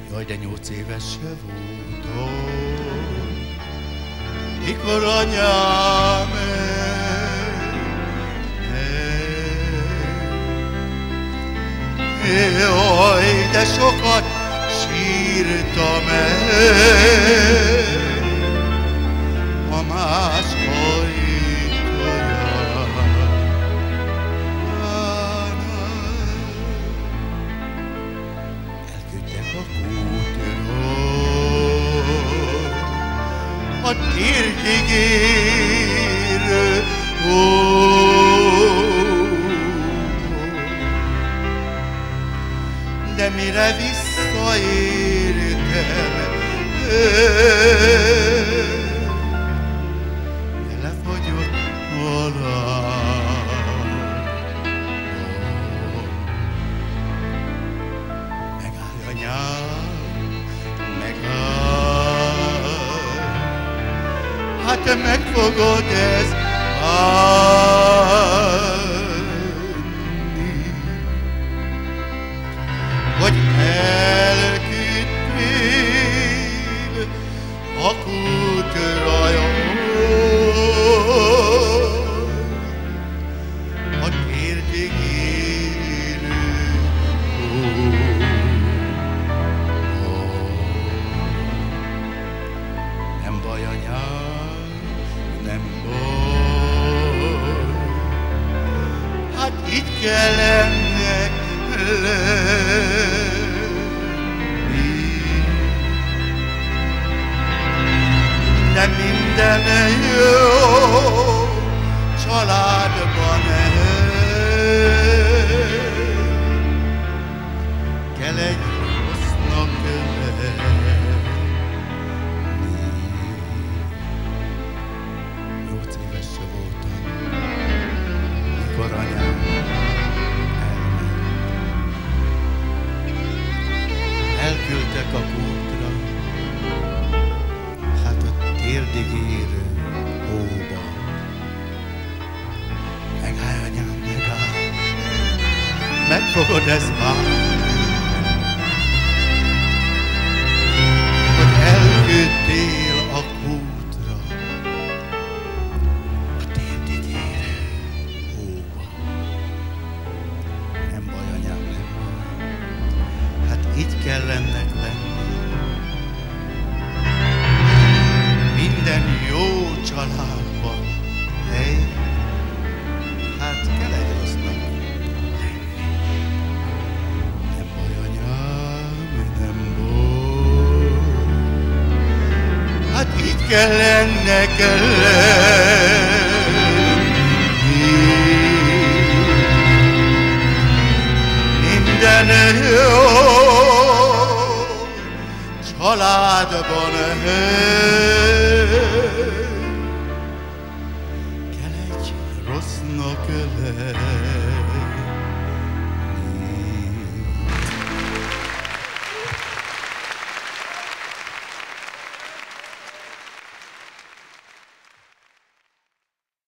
Jaj, de 8 éves se voltam, mikor anyám jaj, de sokat sírtam a más ajtaján. Elküldtek a kútra, a térdig érő de mire visszaértem, belefagyott halál. Megállj, anyám, megállj, hát te meg fogod ezt hogy elküldtél a kútra, a térdig élő nem baj, anyám, nem baj, hát itt kell ennek de minden jó családban kell egy rossznak lenni. 8 éves se voltam, mikor anyám elküldtek a kútra, hát a térdig érő hóba. Megállj, anyám, megállj, meg fogod ezt várni, hogy elküldtél a kútra, a térdig érő hóba. Nem baj, anyám, nem baj, hát így kell ennek lenni. Minden jó családban, hely, hát kell egy rossznak lenni. Nem baj, anyám, nem baj, hát így kell ennek lenni. Minden jó családban kell egy rossznak lenni.